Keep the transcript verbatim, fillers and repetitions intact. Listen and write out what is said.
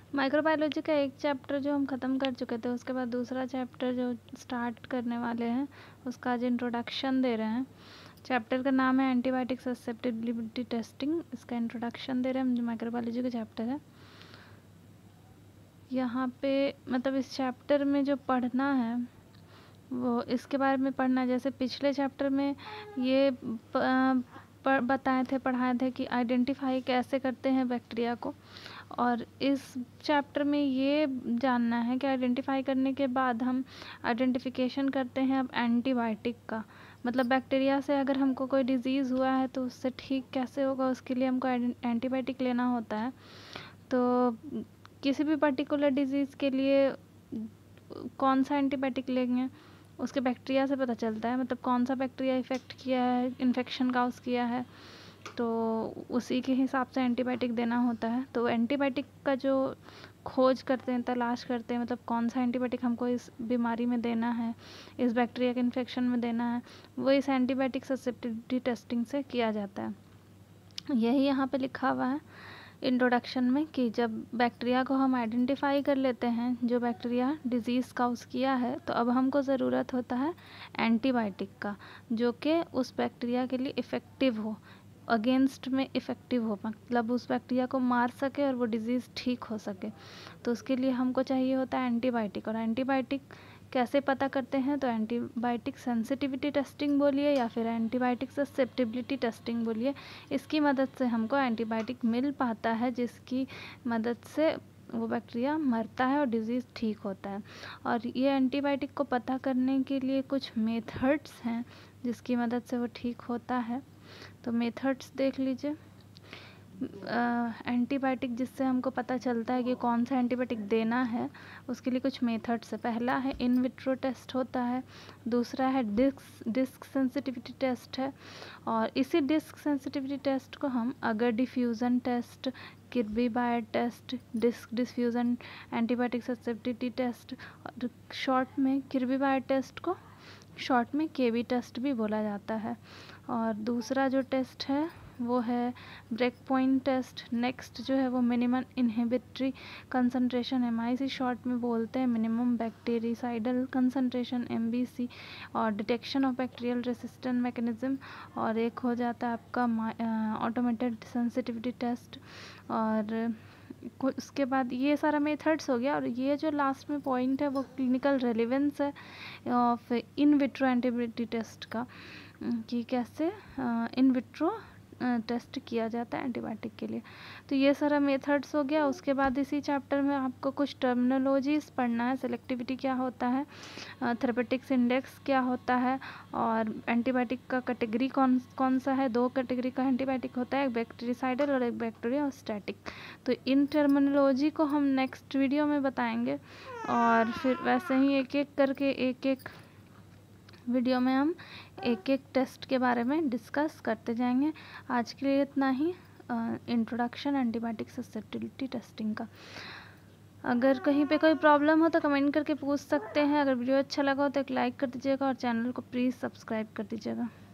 Microbiology का एक chapter जो हम ख़त्म कर चुके थे, उसके बाद दूसरा चैप्टर जो स्टार्ट करने वाले हैं उसका आज इंट्रोडक्शन दे रहे हैं। चैप्टर का नाम है एंटीबायोटिक ससेप्टिबिलिटी टेस्टिंग। इसका इंट्रोडक्शन दे रहे हैं, जो माइक्रोबायोलॉजी का चैप्टर है। यहाँ पे मतलब इस चैप्टर में जो पढ़ना है वो इसके बारे में पढ़ना है। जैसे पिछले चैप्टर में ये प, प, बताए थे पढ़ाए थे कि आइडेंटिफाई कैसे करते हैं बैक्टीरिया को, और इस चैप्टर में ये जानना है कि आइडेंटिफाई करने के बाद हम आइडेंटिफिकेशन करते हैं अब एंटीबायोटिक का। मतलब बैक्टीरिया से अगर हमको कोई डिजीज़ हुआ है तो उससे ठीक कैसे होगा, उसके लिए हमको एंटीबायोटिक लेना होता है। तो किसी भी पर्टिकुलर डिजीज़ के लिए कौन सा एंटीबायोटिक लेंगे उसके बैक्टीरिया से पता चलता है, मतलब कौन सा बैक्टीरिया इफ़ेक्ट किया है, इन्फेक्शन काउज किया है, तो उसी के हिसाब से एंटीबायोटिक देना होता है। तो एंटीबायोटिक का जो खोज करते हैं, तलाश करते हैं, मतलब कौन सा एंटीबायोटिक हमको इस बीमारी में देना है, इस बैक्टीरिया के इन्फेक्शन में देना है, वो इस एंटीबायोटिक ससेप्टिबिलिटी टेस्टिंग से किया जाता है। यही यहाँ पे लिखा हुआ है इंट्रोडक्शन में कि जब बैक्टीरिया को हम आइडेंटिफाई कर लेते हैं, जो बैक्टीरिया डिजीज़ काउज किया है, तो अब हमको ज़रूरत होता है एंटीबायोटिक का, जो कि उस बैक्टीरिया के लिए इफ़ेक्टिव हो, अगेंस्ट में इफ़ेक्टिव हो, मतलब उस बैक्टीरिया को मार सके और वो डिज़ीज़ ठीक हो सके। तो उसके लिए हमको चाहिए होता है एंटीबायोटिक। और एंटीबायोटिक कैसे पता करते हैं, तो एंटीबायोटिक सेंसिटिविटी टेस्टिंग बोलिए या फिर एंटीबायोटिक ससेप्टिबिलिटी टेस्टिंग बोलिए, इसकी मदद से हमको एंटीबायोटिक मिल पाता है, जिसकी मदद से वो बैक्टीरिया मरता है और डिज़ीज़ ठीक होता है। और ये एंटीबायोटिक को पता करने के लिए कुछ मेथड्स हैं जिसकी मदद से वो ठीक होता है। तो मेथड्स देख लीजिए। एंटीबायोटिक जिससे हमको पता चलता है कि कौन सा एंटीबायोटिक देना है, उसके लिए कुछ मेथड्स है। पहला है इन विट्रो टेस्ट होता है, दूसरा है डिस्क डिस्क सेंसिटिविटी टेस्ट है, और इसी डिस्क सेंसिटिविटी टेस्ट को हम अगर diffusion test, Kirby Bauer test, disc diffusion antibiotic susceptibility test, और शॉर्ट में किर्बी बायर टेस्ट को शॉर्ट में केबी टेस्ट भी बोला जाता है। और दूसरा जो टेस्ट है वो है ब्रेक पॉइंट टेस्ट। नेक्स्ट जो है वो minimum inhibitory concentration, M I C short में बोलते हैं, minimum bactericidal concentration, M B C, और detection of bacterial resistant mechanism, और एक हो जाता है आपका ऑटोमेटेड सेंसिटिविटी टेस्ट। और उसके बाद ये सारा मेथड्स हो गया। और ये जो लास्ट में पॉइंट है वो क्लिनिकल रेलिवेंस है of in vitro antibiotic test का, कि कैसे इन विट्रो टेस्ट किया जाता है एंटीबायोटिक के लिए। तो ये सारा मेथड्स हो गया। उसके बाद इसी चैप्टर में आपको कुछ टर्मिनोलॉजीज पढ़ना है। सेलेक्टिविटी क्या होता है, थेरेपेटिक्स इंडेक्स क्या होता है, और एंटीबायोटिक का कैटेगरी कौन कौन सा है। दो कैटेगरी का एंटीबायोटिक होता है, एक बैक्टीरिसाइडल और एक बैक्टीरियोस्टैटिक। तो इन टर्मिनोलॉजी को हम नेक्स्ट वीडियो में बताएंगे, और फिर वैसे ही एक एक करके एक एक वीडियो में हम एक एक टेस्ट के बारे में डिस्कस करते जाएंगे। आज के लिए इतना ही, इंट्रोडक्शन एंटीबायोटिक ससेप्टिबिलिटी टेस्टिंग का। अगर कहीं पे कोई प्रॉब्लम हो तो कमेंट करके पूछ सकते हैं। अगर वीडियो अच्छा लगा हो तो एक लाइक कर दीजिएगा और चैनल को प्लीज़ सब्सक्राइब कर दीजिएगा।